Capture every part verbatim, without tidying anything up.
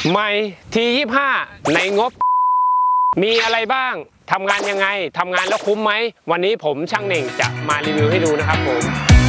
ใหม่ ที ยี่สิบห้า ในงบมีอะไรบ้างทำงานยังไงทำงานแล้วคุ้มไหมวันนี้ผมช่างเหน่งจะมารีวิวให้ดูนะครับผม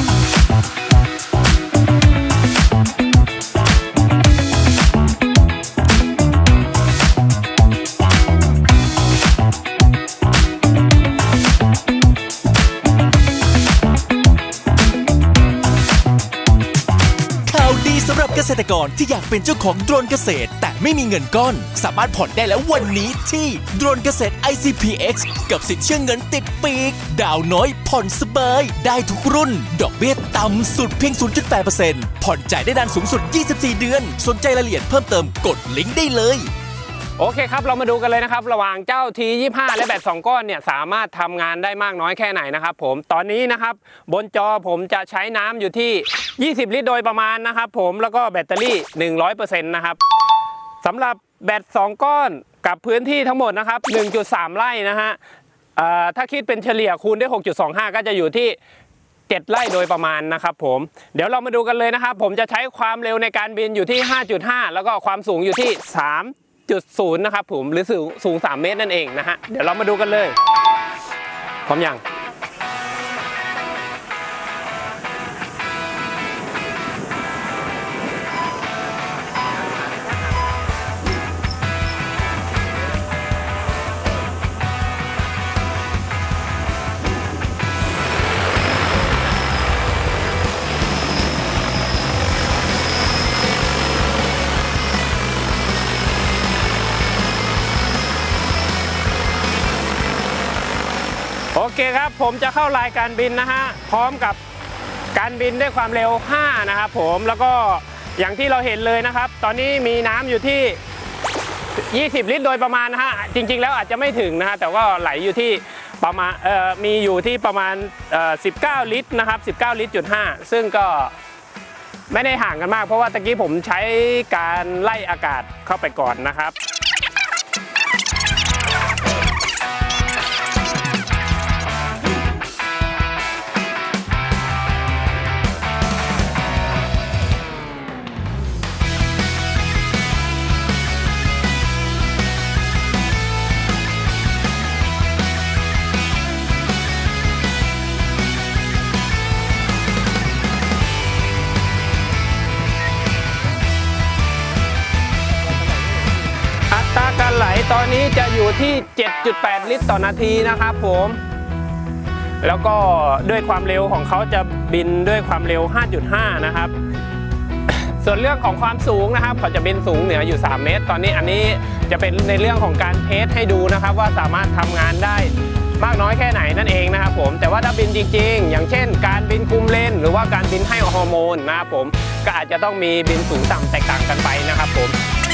สำหรับเกษตรกรที่อยากเป็นเจ้าของโดรนเกษตรแต่ไม่มีเงินก้อนสามารถผ่อนได้แล้ววันนี้ที่โดรนเกษตร ไอ ซี พี เอ็กซ์ กับสินเชื่อเงินติดปีกดาวน้อยผ่อนสบายได้ทุกรุ่นดอกเบี้ยต่ำสุดเพียง ศูนย์จุดแปดเปอร์เซ็นต์ ผ่อนจ่ายได้นานสูงสุดยี่สิบสี่เดือนสนใจรายละเอียดเพิ่มเติมกดลิงก์ได้เลยโอเคครับเรามาดูกันเลยนะครับระหว่างเจ้า ที ยี่สิบห้า และแบตสองก้อนเนี่ยสามารถทำงานได้มากน้อยแค่ไหนนะครับผมตอนนี้นะครับบนจอผมจะใช้น้ำอยู่ที่ยี่สิบลิตรโดยประมาณนะครับผมแล้วก็แบตเตอรี่ หนึ่งร้อยเปอร์เซ็นต์ นะครับสำหรับแบตสองก้อนกับพื้นที่ทั้งหมดนะครับ หนึ่งจุดสาม ไร่นะฮะถ้าคิดเป็นเฉลี่ยคูณด้วย หกจุดสองห้า ก็จะอยู่ที่เจ็ดไร่โดยประมาณนะครับผมเดี๋ยวเรามาดูกันเลยนะครับผมจะใช้ความเร็วในการบินอยู่ที่ ห้าจุดห้า แล้วก็ความสูงอยู่ที่สามจุดศูนย์ นะครับผมหรือสูงสูงสามเมตรนั่นเองนะฮะเดี๋ยวเรามาดูกันเลยพร้อมยังโอเคครับผมจะเข้ารายการบินนะฮะพร้อมกับการบินด้วยความเร็วห้านะครับผมแล้วก็อย่างที่เราเห็นเลยนะครับตอนนี้มีน้ำอยู่ที่ยี่สิบลิตรโดยประมาณนะฮะจริงๆแล้วอาจจะไม่ถึงนะฮะแต่ก็ไหลอยู่ที่ประมาณเอ่อมีอยู่ที่ประมาณเอ่อสิบเก้าลิตรนะครับสิบเก้าลิตรจุดห้าซึ่งก็ไม่ได้ห่างกันมากเพราะว่าตะกี้ผมใช้การไล่อากาศเข้าไปก่อนนะครับการไหลตอนนี้จะอยู่ที่ เจ็ดจุดแปด ลิตรต่อนาทีนะครับผมแล้วก็ด้วยความเร็วของเขาจะบินด้วยความเร็ว ห้าจุดห้า นะครับส่วนเรื่องของความสูงนะครับเขาจะบินสูงเหนืออยู่สามเมตรตอนนี้อันนี้จะเป็นในเรื่องของการเทสให้ดูนะครับว่าสามารถทำงานได้มากน้อยแค่ไหนนั่นเองนะครับผมแต่ว่าถ้าบินจริงๆอย่างเช่นการบินคุมเลนหรือว่าการบินให้ฮอร์โมนนะครับผมก็อาจจะต้องมีบินสูงต่ำแตกต่างกันไปนะครับผม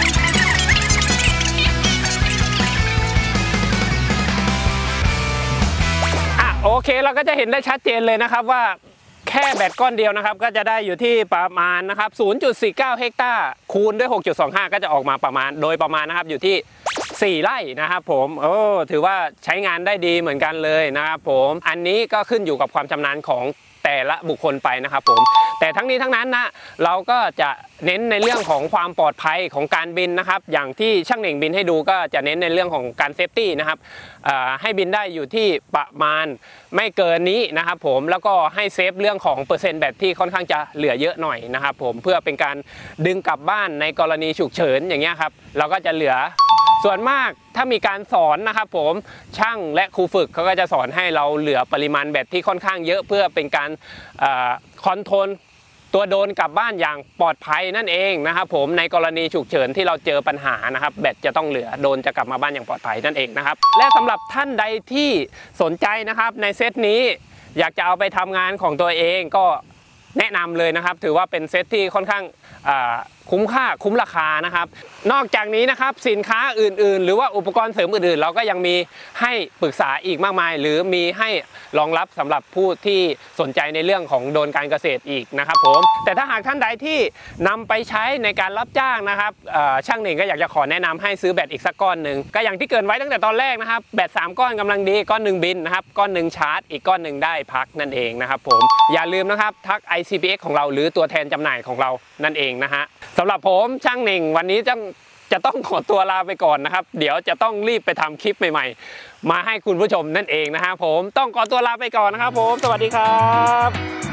โอเคเราก็จะเห็นได้ชัดเจนเลยนะครับว่าแค่แบตก้อนเดียวนะครับก็จะได้อยู่ที่ประมาณนะครับ ศูนย์จุดสี่เก้า เฮกตาร์คูณด้วย หกจุดสองห้า ก็จะออกมาประมาณโดยประมาณนะครับอยู่ที่สี่ไร่นะครับผมโอ้ถือว่าใช้งานได้ดีเหมือนกันเลยนะครับผมอันนี้ก็ขึ้นอยู่กับความชำนาญของแต่ละบุคคลไปนะครับผมแต่ทั้งนี้ทั้งนั้นนะเราก็จะเน้นในเรื่องของความปลอดภัยของการบินนะครับอย่างที่ช่างเหน่งบินให้ดูก็จะเน้นในเรื่องของการเซฟตี้นะครับให้บินได้อยู่ที่ประมาณไม่เกินนี้นะครับผมแล้วก็ให้เซฟเรื่องของเปอร์เซ็นต์แบตที่ค่อนข้างจะเหลือเยอะหน่อยนะครับผมเพื่อเป็นการดึงกลับบ้านในกรณีฉุกเฉินอย่างเงี้ยครับเราก็จะเหลือส่วนมากถ้ามีการสอนนะครับผมช่างและครูฝึกเขาก็จะสอนให้เราเหลือปริมาณแบตที่ค่อนข้างเยอะเพื่อเป็นการคอนโทรลตัวโดนกลับบ้านอย่างปลอดภัยนั่นเองนะครับผมในกรณีฉุกเฉินที่เราเจอปัญหานะครับแบตจะต้องเหลือโดนจะกลับมาบ้านอย่างปลอดภัยนั่นเองนะครับและสำหรับท่านใดที่สนใจนะครับในเซตนี้อยากจะเอาไปทำงานของตัวเองก็แนะนำเลยนะครับถือว่าเป็นเซตที่ค่อนข้างคุ้มค่าคุ้มราคานะครับนอกจากนี้นะครับสินค้าอื่นๆหรือว่าอุปกรณ์เสริมอื่นๆเราก็ยังมีให้ปรึกษาอีกมากมายหรือมีให้รองรับสำหรับผู้ที่สนใจในเรื่องของโดรนการเกษตรอีกนะครับผมแต่ถ้าหากท่านใดที่นำไปใช้ในการรับจ้างนะครับช่างเหน่งก็อยากจะขอแนะนำให้ซื้อแบตอีกสักก้อนหนึ่งก็อย่างที่เกินไว้ตั้งแต่ตอนแรกนะครับแบตสามก้อนกำลังดีก้อนหนึ่งบินนะครับก้อนหนึ่งชาร์จอีกก้อนหนึ่งได้พักนั่นเองนะครับผมอย่าลืมนะครับทัก ไอ ซี พี เอ็กซ์ ของเราหรือตัวแทนจำหน่ายของเรานั่นเองนะฮะสำหรับผมช่างเหน่งวันนี้ต้องจะต้องขอตัวลาไปก่อนนะครับเดี๋ยวจะต้องรีบไปทำคลิปใหม่ๆมาให้คุณผู้ชมนั่นเองนะฮะผมต้องขอตัวลาไปก่อนนะครับผมสวัสดีครับ